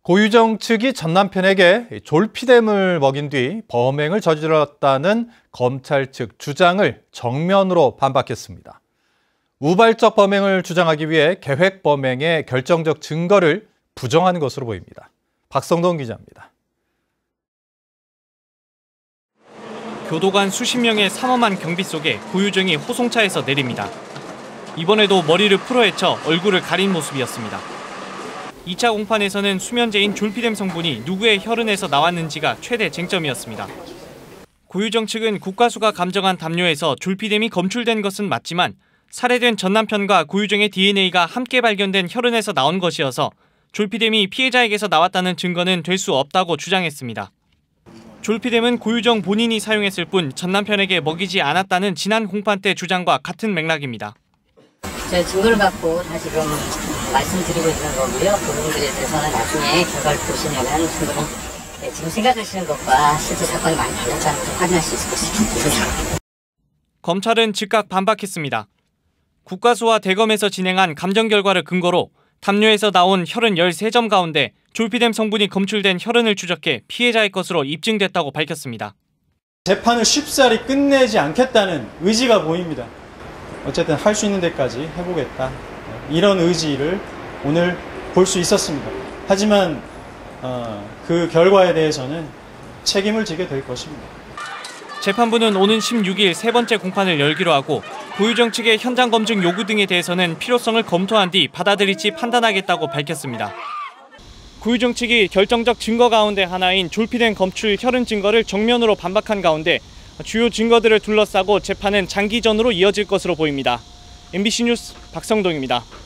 고유정 측이 전 남편에게 졸피뎀을 먹인 뒤 범행을 저질렀다는 검찰 측 주장을 정면으로 반박했습니다. 우발적 범행을 주장하기 위해 계획 범행의 결정적 증거를 부정한 것으로 보입니다. 박성동 기자입니다. 교도관 수십 명의 삼엄한 경비 속에 고유정이 호송차에서 내립니다. 이번에도 머리를 풀어헤쳐 얼굴을 가린 모습이었습니다. 2차 공판에서는 수면제인 졸피뎀 성분이 누구의 혈흔에서 나왔는지가 최대 쟁점이었습니다. 고유정 측은 국과수가 감정한 담요에서 졸피뎀이 검출된 것은 맞지만 살해된 전 남편과 고유정의 DNA가 함께 발견된 혈흔에서 나온 것이어서 졸피뎀이 피해자에게서 나왔다는 증거는 될 수 없다고 주장했습니다. 졸피뎀은 고유정 본인이 사용했을 뿐 전 남편에게 먹이지 않았다는 지난 공판 때 주장과 같은 맥락입니다. 제 증거를 갖고 사실은 말씀드리고 있는 거고요. 그 부분들에 대해서는 나중에 결과를 보시면 충분히 지금 생각하시는 것과 실제 사건이 많이 달랐다는 걸 확인할 수 있을 것입니다. 검찰은 즉각 반박했습니다. 국과수와 대검에서 진행한 감정 결과를 근거로 담요에서 나온 혈흔 13점 가운데 졸피뎀 성분이 검출된 혈흔을 추적해 피해자의 것으로 입증됐다고 밝혔습니다. 재판을 쉽사리 끝내지 않겠다는 의지가 보입니다. 어쨌든 할 수 있는 데까지 해보겠다. 이런 의지를 오늘 볼 수 있었습니다. 하지만 그 결과에 대해서는 책임을 지게 될 것입니다. 재판부는 오는 16일 세 번째 공판을 열기로 하고 고유정 측의 현장 검증 요구 등에 대해서는 필요성을 검토한 뒤 받아들일지 판단하겠다고 밝혔습니다. 고유정 측이 결정적 증거 가운데 하나인 졸피뎀 검출 혈흔 증거를 정면으로 반박한 가운데 주요 증거들을 둘러싸고 재판은 장기전으로 이어질 것으로 보입니다. MBC 뉴스 박성동입니다.